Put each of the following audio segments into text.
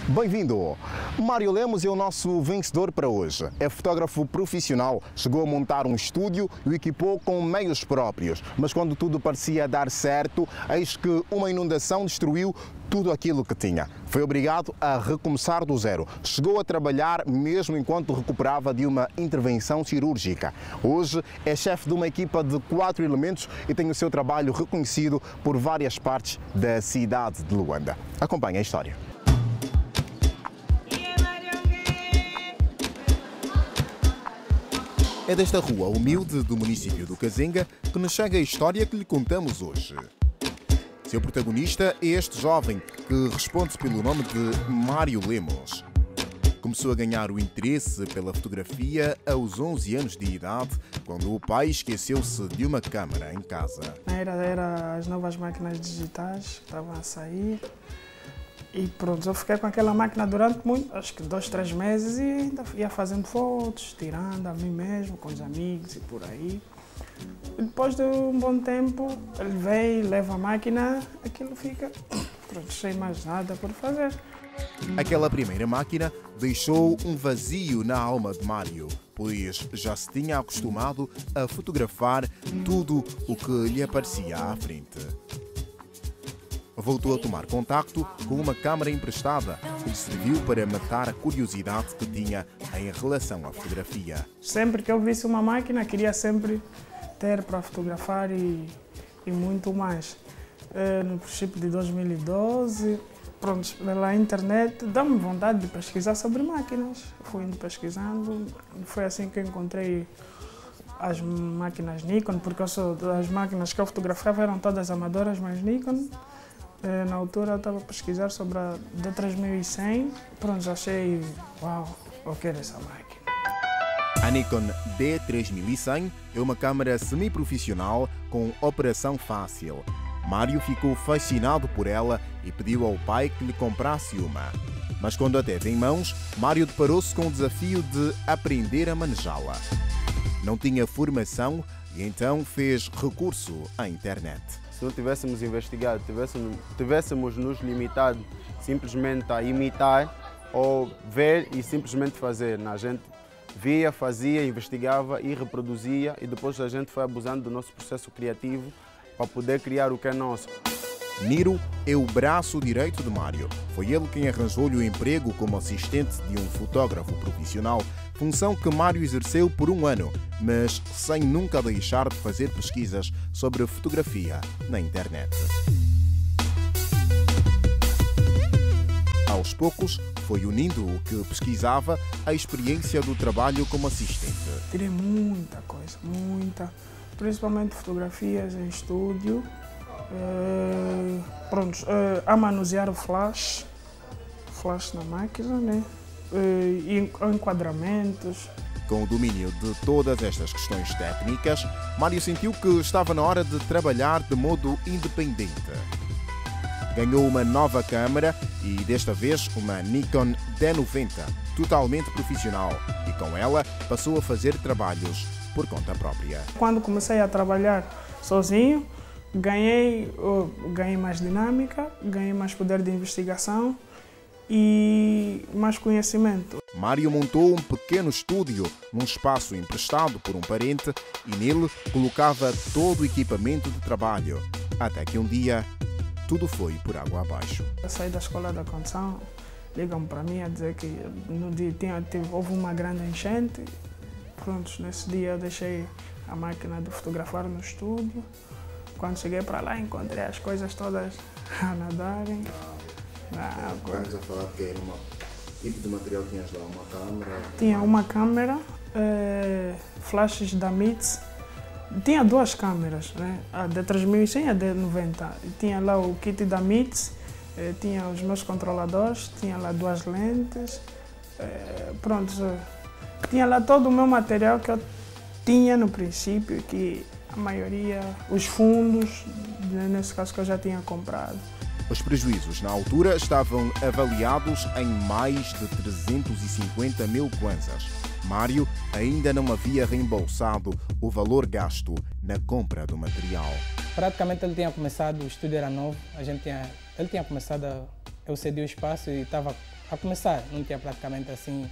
Bem-vindo! Mário Lemos é o nosso vencedor para hoje. É fotógrafo profissional, chegou a montar um estúdio e o equipou com meios próprios. Mas quando tudo parecia dar certo, eis que uma inundação destruiu tudo aquilo que tinha. Foi obrigado a recomeçar do zero. Chegou a trabalhar mesmo enquanto recuperava de uma intervenção cirúrgica. Hoje é chefe de uma equipa de 4 elementos e tem o seu trabalho reconhecido por várias partes da cidade de Luanda. Acompanhe a história. É desta rua humilde do município do Kazinga que nos chega a história que lhe contamos hoje. Seu protagonista é este jovem, que responde pelo nome de Mário Lemos. Começou a ganhar o interesse pela fotografia aos 11 anos de idade, quando o pai esqueceu-se de uma câmara em casa. Era as novas máquinas digitais que estavam a sair. E pronto, eu fiquei com aquela máquina durante acho que 2, 3 meses e ainda ia fazendo fotos, tirando a mim mesmo, com os amigos e por aí. E depois de um bom tempo, ele veio, leva a máquina, aquilo fica pronto, sem mais nada por fazer. Aquela primeira máquina deixou um vazio na alma de Mário, pois já se tinha acostumado a fotografar tudo o que lhe aparecia à frente. Voltou a tomar contacto com uma câmara emprestada que lhe serviu para matar a curiosidade que tinha em relação à fotografia. Sempre que eu visse uma máquina, queria sempre ter para fotografar e muito mais. No princípio de 2012, pronto, pela internet, dá-me vontade de pesquisar sobre máquinas. Fui indo pesquisando, foi assim que eu encontrei as máquinas Nikon, porque as máquinas que eu fotografava eram todas amadoras, mas Nikon. Na altura eu estava a pesquisar sobre a D3100, pronto, achei, uau, eu quero essa máquina. A Nikon D3100 é uma câmara semi-profissional com operação fácil. Mário ficou fascinado por ela e pediu ao pai que lhe comprasse uma. Mas quando a teve em mãos, Mário deparou-se com o desafio de aprender a manejá-la. Não tinha formação e então fez recurso à internet. Se não tivéssemos investigado, tivéssemos nos limitado simplesmente a imitar ou ver e simplesmente fazer. A gente via, fazia, investigava e reproduzia e depois a gente foi abusando do nosso processo criativo para poder criar o que é nosso. Niro é o braço direito de Mário. Foi ele quem arranjou-lhe o emprego como assistente de um fotógrafo profissional, função que Mário exerceu por 1 ano, mas sem nunca deixar de fazer pesquisas sobre fotografia na internet. Aos poucos, foi unindo o que pesquisava à experiência do trabalho como assistente. Tirei muita coisa, principalmente fotografias em estúdio. A manusear o flash na máquina, né? E enquadramentos. Com o domínio de todas estas questões técnicas, Mário sentiu que estava na hora de trabalhar de modo independente. Ganhou uma nova câmara e, desta vez, uma Nikon D90, totalmente profissional, e com ela passou a fazer trabalhos por conta própria. Quando comecei a trabalhar sozinho, ganhei mais dinâmica, ganhei mais poder de investigação e mais conhecimento. Mário montou um pequeno estúdio num espaço emprestado por um parente e nele colocava todo o equipamento de trabalho, até que um dia tudo foi por água abaixo. Eu saí da escola da condução, ligam para mim a dizer que no dia houve uma grande enchente. Pronto, nesse dia eu deixei a máquina de fotografar no estúdio. Quando cheguei para lá, encontrei as coisas todas a nadarem. Vamos a falar que era tipo de material tinhas lá, uma câmera? Tinha uma câmera, flashes da MITS. Tinha 2 câmeras, né? A D3100 e a D90. Tinha lá o kit da MITS, tinha os meus controladores, tinha lá 2 lentes. Pronto, tinha lá todo o meu material que eu tinha no princípio, que a maioria, os fundos, nesse caso que eu já tinha comprado. Os prejuízos na altura estavam avaliados em mais de 350 mil kwanzas. Mário ainda não havia reembolsado o valor gasto na compra do material. Praticamente ele tinha começado, o estúdio era novo, ele tinha começado eu cedi o espaço e estava a começar. Não tinha praticamente assim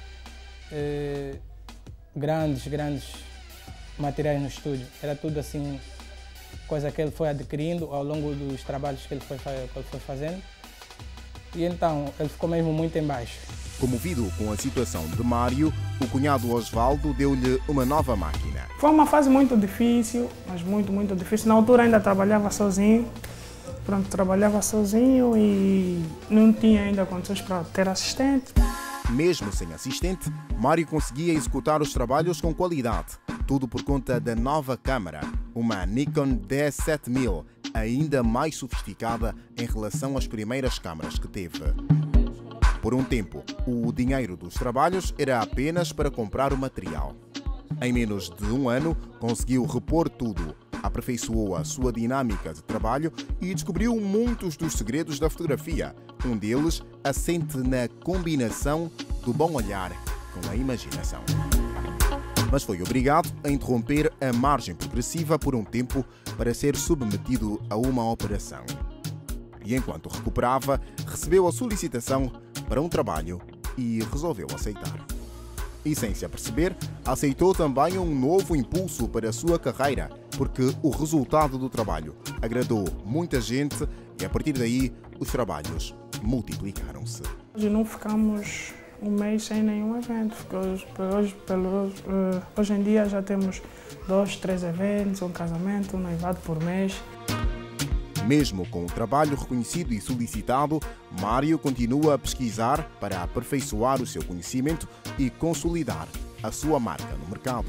grandes materiais no estúdio. Era tudo assim, coisa que ele foi adquirindo ao longo dos trabalhos que ele foi fazendo. E então ele ficou mesmo muito em baixo. Comovido com a situação de Mário, o cunhado Osvaldo deu-lhe uma nova máquina. Foi uma fase muito difícil, mas muito difícil. Na altura ainda trabalhava sozinho. Pronto, trabalhava sozinho e não tinha ainda condições para ter assistente. Mesmo sem assistente, Mário conseguia executar os trabalhos com qualidade. Tudo por conta da nova câmara, uma Nikon D7000, ainda mais sofisticada em relação às primeiras câmaras que teve. Por um tempo, o dinheiro dos trabalhos era apenas para comprar o material. Em menos de um ano, conseguiu repor tudo, aperfeiçoou a sua dinâmica de trabalho e descobriu muitos dos segredos da fotografia. Um deles assente na combinação do bom olhar com a imaginação. Mas foi obrigado a interromper a margem progressiva por um tempo para ser submetido a uma operação. E enquanto recuperava, recebeu a solicitação para um trabalho e resolveu aceitar. E sem se aperceber, aceitou também um novo impulso para a sua carreira, porque o resultado do trabalho agradou muita gente e a partir daí os trabalhos multiplicaram-se. Hoje não ficamos um mês sem nenhum evento, porque hoje em dia já temos 2, 3 eventos, um casamento, um noivado por mês. Mesmo com o trabalho reconhecido e solicitado, Mário continua a pesquisar para aperfeiçoar o seu conhecimento e consolidar a sua marca no mercado.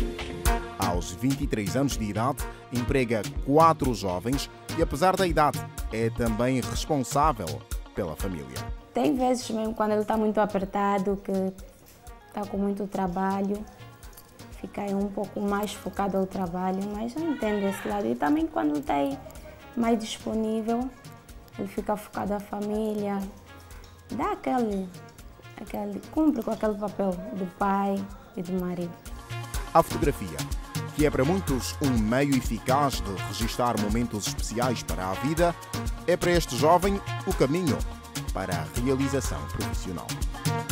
Aos 23 anos de idade, emprega 4 jovens e, apesar da idade, é também responsável pela família. Tem vezes mesmo quando ele está muito apertado, que está com muito trabalho, fica aí um pouco mais focado ao trabalho, mas eu entendo esse lado. E também quando está aí mais disponível, ele fica focado à família, dá cumpre com aquele papel do pai e do marido. A fotografia, que é para muitos um meio eficaz de registrar momentos especiais para a vida, é para este jovem o caminho para a realização profissional.